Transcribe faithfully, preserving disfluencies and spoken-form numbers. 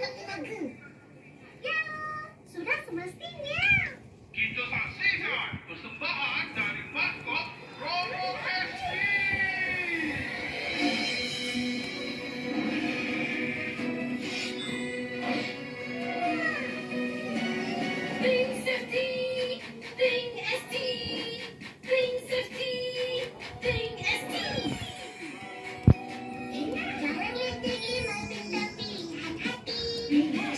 Ya, sudah semestinya. Kita saksikan persembahan dari maskot Robo Pepsi. Think safety, think S T, think safety, think S T. Ingat, jangan letih ilmu tentang pilihan hati. Lihat